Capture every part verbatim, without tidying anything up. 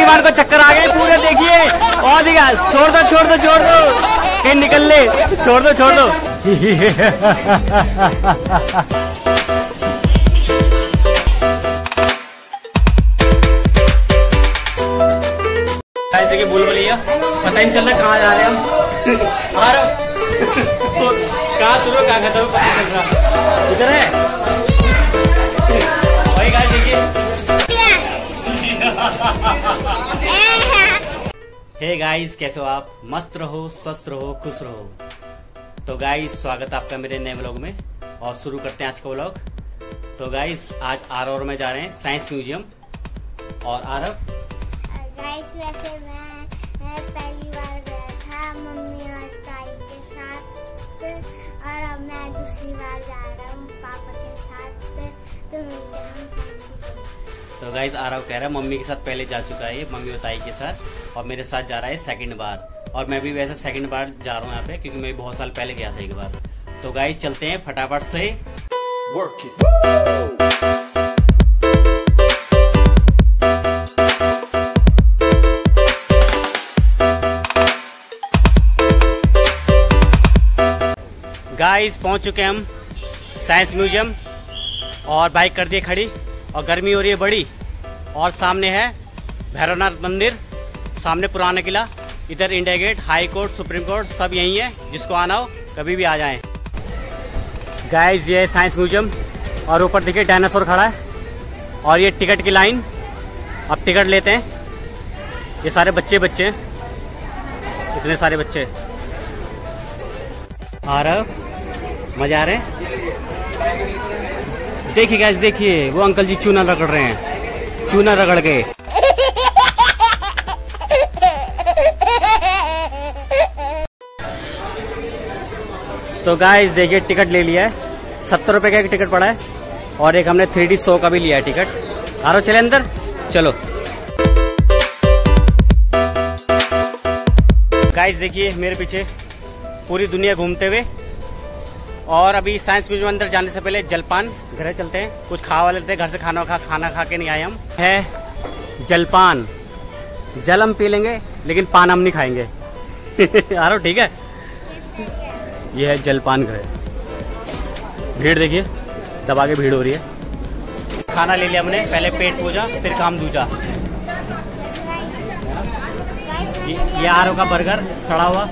आसमान को चक्कर आ गए पूरे, देखिए। और दिखा, छोड़ दो छोड़ दो छोड़ दो, कहीं निकल ले, छोड़ दो छोड़ दो। देखिए भूल भैया, पता ही नहीं चल रहा कहाँ जा रहे हैं हम। आ रहा कहाँ शुरू कहाँ खत्म पता नहीं चल रहा। इधर है भाई, गाइस देखिए। हे गाइस, कैसे हो आप? मस्त रहो, स्वस्थ रहो, खुश रहो। तो गाइस स्वागत है आपका मेरे नए व्लॉग में, और शुरू करते हैं आज का व्लॉग। तो गाइस आज आरव में जा रहे हैं साइंस म्यूजियम। और आरव गाइस वैसे मैं, मैं पहली बार गया था मम्मी और ताई के साथ, और अब मैं दूसरी बार जा रहा हूँ पापा के साथ। तो मिलते हैं। तो गाइस आरव कह रहा है मम्मी के साथ पहले जा चुका है, मम्मी और ताई के साथ, और मेरे साथ जा रहा है सेकंड बार। और मैं भी वैसे सेकंड बार जा रहा हूँ यहाँ पे, क्योंकि मैं बहुत साल पहले गया था एक बार। तो गाइस चलते हैं फटाफट से। Work it. गाइस पहुंच चुके हैं हम साइंस म्यूजियम, और बाइक कर दी खड़ी, और गर्मी हो रही है बड़ी। और सामने है भैरवनाथ मंदिर, सामने पुराना किला, इधर India gate, high court, supreme court सब यही है। जिसको आना हो कभी भी आ जाएं। गाइस ये है साइंस म्यूजियम, और ऊपर देखिए डायनासोर खड़ा है, और ये टिकट की लाइन। अब टिकट लेते हैं। ये सारे बच्चे बच्चे हैं, इतने सारे बच्चे। आ रहा मजा आ रहे हैं। देखिए गाइस, देखिए वो अंकल जी चूना रगड़ रहे हैं, चूना रगड़ के। तो गाइस देखिए टिकट ले लिया है, सत्तर रुपए का एक टिकट पड़ा है, और एक हमने थ्री डी शो का भी लिया है टिकट। आ रहा चले अंदर, चलो। गाइस देखिए मेरे पीछे पूरी दुनिया घूमते हुए, और अभी साइंस म्यूजियम अंदर जाने से पहले जलपान घर चलते हैं, कुछ खा वाले थे, घर से खाना खा खाना खा के नहीं आए हम। है जलपान, जल हम पी लेंगे लेकिन पान हम नहीं खाएंगे। आ रहा ठीक है। ये है जलपान घर। भीड़ देखिए, दबा के भीड़ हो रही है। खाना ले लिया हमने, पहले पेट पूजा फिर काम दूजा। ये, ये आरव का बर्गर सड़ा हुआ।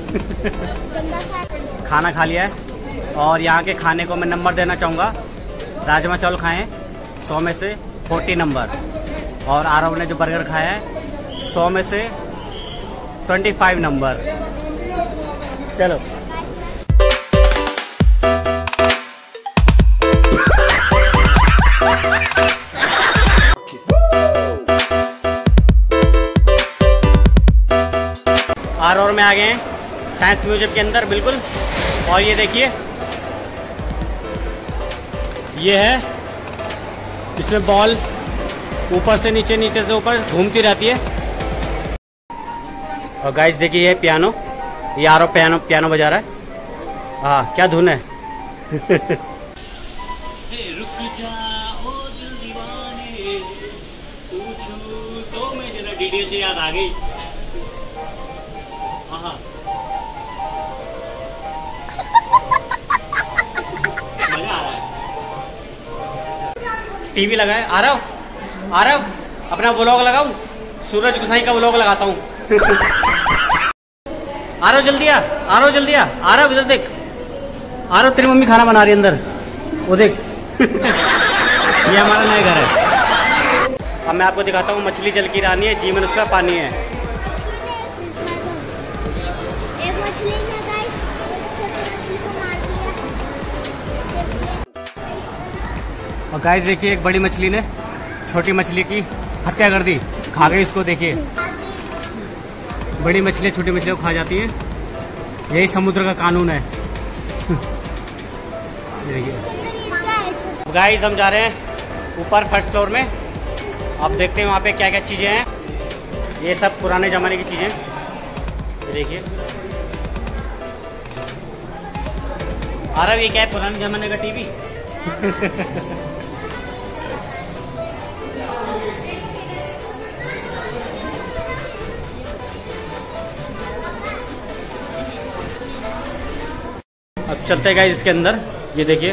खाना खा लिया है, और यहाँ के खाने को मैं नंबर देना चाहूँगा। राजमा चावल खाए सौ में से चालीस नंबर, और आरव ने जो बर्गर खाया है सौ में से पच्चीस नंबर। चलो आरव में आ गए हैं साइंस म्यूजियम के अंदर बिल्कुल। और ये देखिए, ये है, इसमें बॉल ऊपर से नीचे, नीचे से ऊपर घूमती रहती है। और गाइस देखिए ये पियानो, ये आरव पियानो पियानो बजा रहा है। हाँ क्या धुन है। रुक जाओ दिल दीवाने, पूछूं तो मैं जरा डिटेल से याद आ गई। हाँ मजा आ रहा है। टीवी लगाए। आरव आरव अपना व्लॉग लगाऊं, सूरज गोसाई का व्लॉग लगाता हूँ। आरव जल्दी आ, आरव जल्दी आ, आरव इधर देख। आरव तेरी मम्मी खाना बना रही है अंदर, वो देख। ये हमारा नया घर है। अब मैं आपको दिखाता हूँ, मछली जल की रानी है, जीवन उसका पानी है। और गाइस देखिए एक बड़ी मछली ने छोटी मछली की हत्या कर दी, खा गई इसको। देखिए बड़ी मछलियाँ छोटी मछलियों को खा जाती है, यही समुद्र का कानून है। देखिए गाइस हम जा रहे हैं ऊपर फर्स्ट फ्लोर में। अब देखते हैं वहाँ पे क्या क्या चीजें हैं। ये सब पुराने जमाने की चीजें देखिए। आरव ये क्या है, पुराने जमाने का टीवी। अब चलते गए इसके अंदर। ये देखिए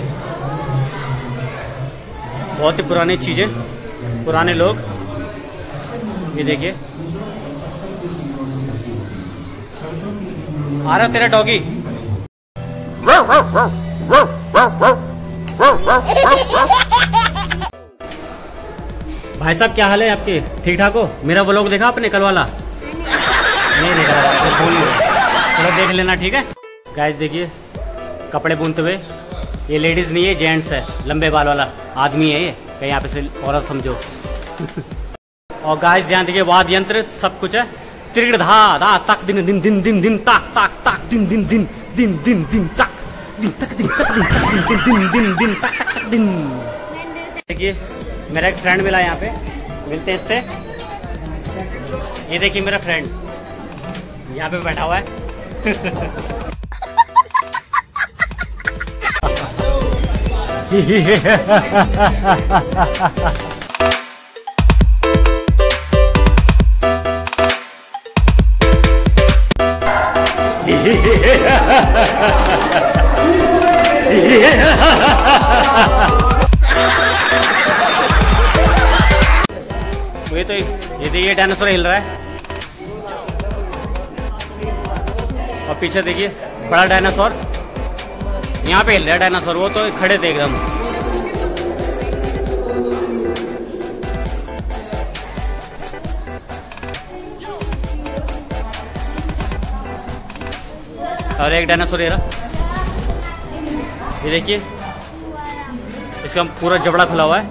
बहुत ही पुरानी चीजें, पुराने लोग। ये देखिए आ रहा तेरा डॉगी। भाई साहब क्या हाल है आपके? ठीक ठाक हो? मेरा व्लॉग देखा आपने कल वाला? नहीं देखा, भूल ही गए। चलो देख लेना, ठीक है गाइस। देखिए कपड़े बुनते हुए, ये लेडीज नहीं है, जेंट्स है, लंबे बाल वाला आदमी है ये, कहीं यहाँ पे से औरत समझो। और गाइस यहाँ देखिए वाद्य यंत्र सब कुछ है। त्रिगड़ धा धा तक दिन दिन दिन दिन दिन ताक ताक ताक दिन दिन दिन दिन दिन दिन तक दिन तक दिन तक दिन दिन दिन दिन दिन तक तक दिन। देखिए मेरा एक फ्रेंड मिला यहाँ पे, मिलते हैं इससे। ये देखिए मेरा फ्रेंड यहाँ पे बैठा हुआ है। ये तो ये देखिए डायनासोर हिल रहा है, और पीछे देखिए बड़ा डायनासोर यहाँ पे हिल रहा है डायनासोर, वो तो खड़े देख रहे हम। और एक डायनासोर ये रहा, ये देखिए इसका पूरा जबड़ा खुला हुआ है।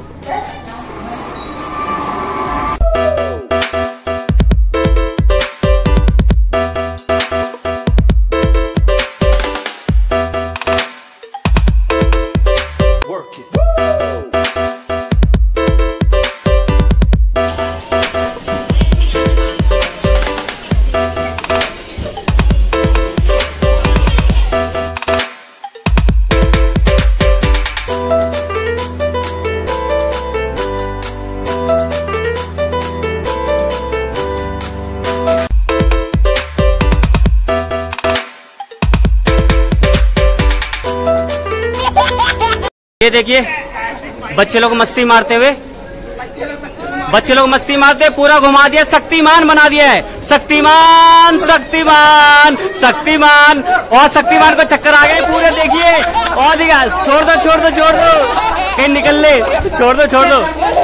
ये देखिए बच्चे लोग मस्ती मारते हुए, बच्चे लोग मस्ती मारते पूरा घुमा दिया, शक्तिमान बना दिया है। शक्तिमान शक्तिमान शक्तिमान और शक्तिमान को चक्कर आ गए पूरे। देखिए और दिखा, छोड़ दो छोड़ दो छोड़ दो, कहीं निकल ले, छोड़ दो छोड़ दो।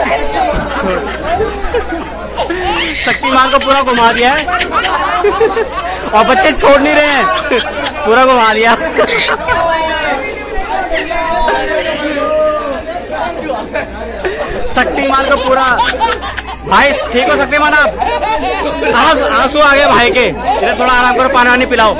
शक्तिमान को पूरा घुमा दिया है और बच्चे छोड़ नहीं रहे हैं, पूरा घुमा दिया। शक्तिमान को पूरा। भाई ठीक हो शक्तिमान आप? आंसू आ गए भाई के, इधर थोड़ा आराम करो, पानी वानी पिलाओ।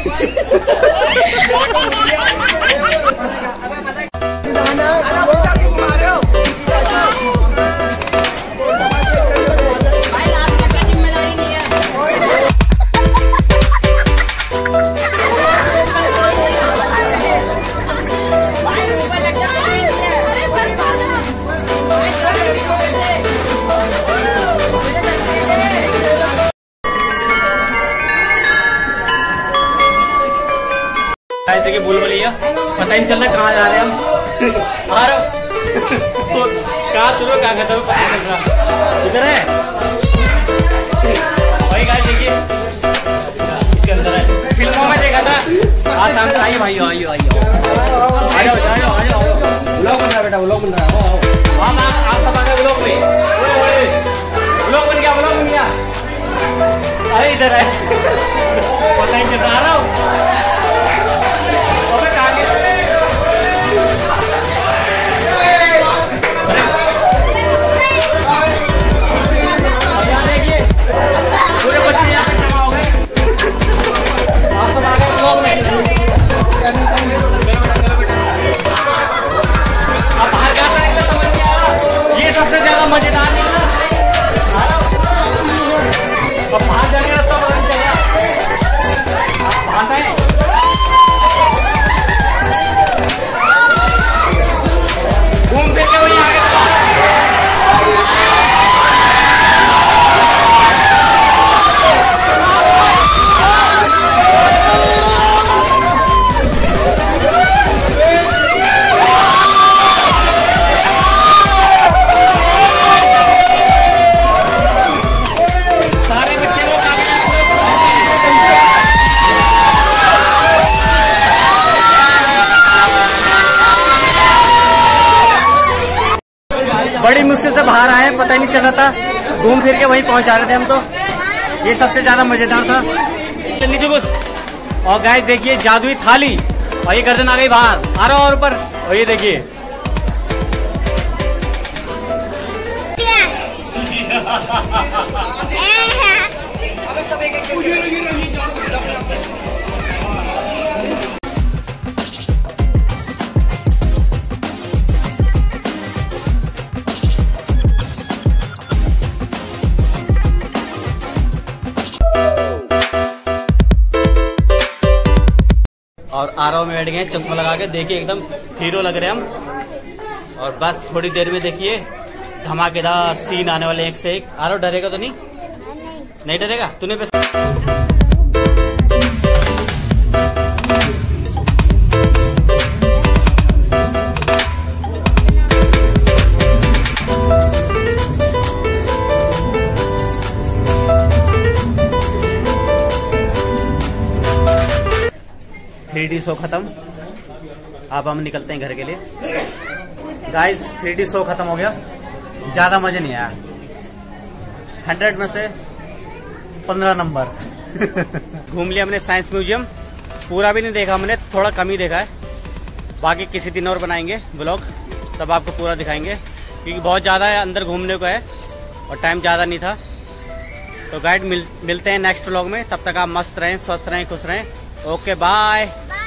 देखिए बुलबुलिया, पता ही नहीं चल रहा कहाँ जा रहे हैं हम। आ रहे हो कहाँ शुरू कहाँ खत्म, पता नहीं चल रहा। इधर है भाई, गाइस देखिए इसके अंदर है, फिल्मों में देखा था। आज शाम को आइए भाई, आइए आइए आ जाओ आ जाओ आ जाओ। व्लॉग बन रहा है बेटा, व्लॉग बन रहा है। हम आप सब आ गए व्लॉग में, व्लॉग बन गया, व्लॉग बन गया। अरे इधर है, पता ही चल रहा। आ रहा हूँ पूरे बच्चे यहाँ पे जमा हो गए। आप सब आ गए व्लॉग में। अब बाहर क्या करेंगे समझ नहीं आ रहा, ये सबसे ज्यादा मजेदार निकला। अब बाहर जाने का सब रंग चला, बाहर घूम फिर के वही आगे। मुश्किल से बाहर आए, पता ही नहीं चल रहा था, घूम फिर के वहीं पहुंचा रहे थे हम तो। ये सबसे ज्यादा मजेदार था। नीचे घुस। और गाइस देखिए जादुई थाली, और ये गर्दन आ गई बाहर, आ रहा और ऊपर। और ये देखिए और आरओ में बैठ गए चश्मा लगा के, देखिए एकदम हीरो लग रहे हम। और बस थोड़ी देर में देखिए धमाकेदार सीन आने वाले एक से एक। आरओ डरेगा तो नहीं? नहीं, नहीं डरेगा तूने पे। थ्री डी शो खत्म, अब हम निकलते हैं घर के लिए। गाइस थ्री डी शो खत्म हो गया, ज्यादा मजे नहीं आया, हंड्रेड में से पंद्रह नंबर। घूम लिया हमने साइंस म्यूजियम, पूरा भी नहीं देखा हमने, थोड़ा कम ही देखा है। बाकी किसी दिन और बनाएंगे ब्लॉग, तब आपको पूरा दिखाएंगे, क्योंकि बहुत ज्यादा है अंदर घूमने को है और टाइम ज्यादा नहीं था। तो गाइड मिल, मिलते हैं नेक्स्ट ब्लॉग में, तब तक आप मस्त रहें, स्वस्थ रहें, खुश रहें। Okay bye.